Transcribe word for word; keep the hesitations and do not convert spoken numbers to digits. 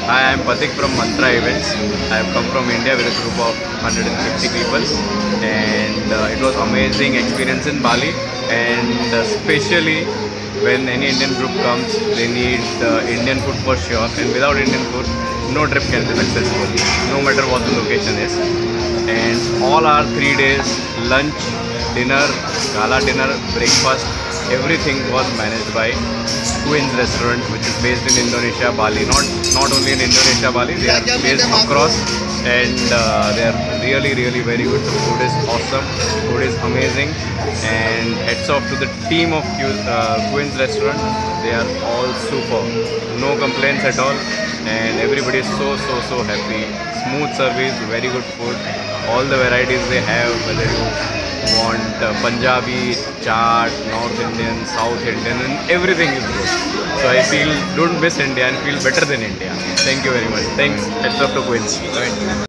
Hi, I'm Patik from Mantra Events. I have come from India with a group of one hundred fifty people, and uh, it was amazing experience in Bali. And uh, especially when any Indian group comes, they need uh, Indian food for sure. And without Indian food, no trip can be successful, no matter what the location is. And all our three days, lunch, dinner, gala dinner, breakfast, everything was managed by Queen's Restaurant, which is based in Indonesia, Bali. Not not only in Indonesia, Bali, they are based across, and uh, they are really, really very good. The food is awesome, food is amazing, and heads off to the team of Q, uh, Queen's Restaurant. They are all super, no complaints at all, and everybody is so so so happy. Smooth service, very good food, all the varieties they have, whether you want uh, Punjabi, chaat, North Indian, South Indian, and everything is good. So I feel don't miss India and feel better than India. Thank you very much. Thanks. Heads off to Queens.